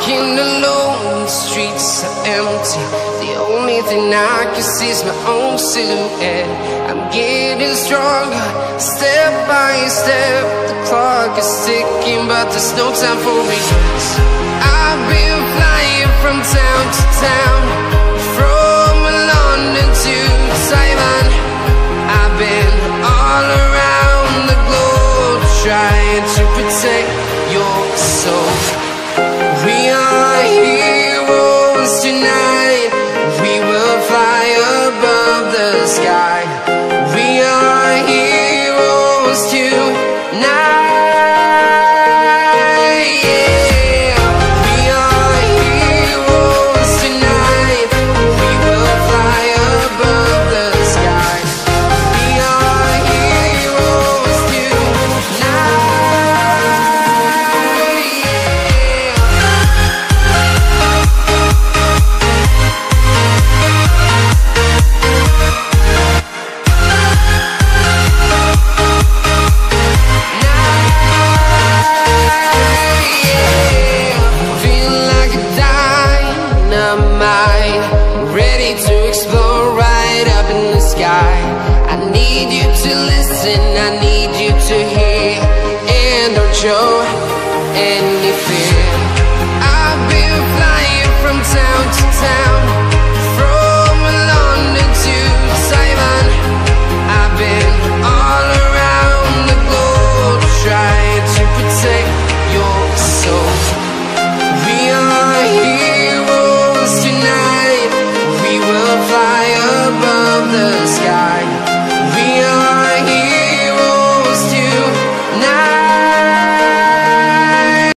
walking alone, the streets are empty. The only thing I can see is my own silhouette. I'm getting stronger, step by step. The clock is ticking, but there's no time for me. I've been flying from town to town, from London to Taiwan. I've been all around the globe, trying to protect your soul. We are heroes tonight. We will fly above the sky. We are heroes tonight. Yeah. We are heroes tonight. We will fly above the sky. We are heroes tonight. I need you to listen, I need you to hear, and don't show any fear. I've been flying from town to town.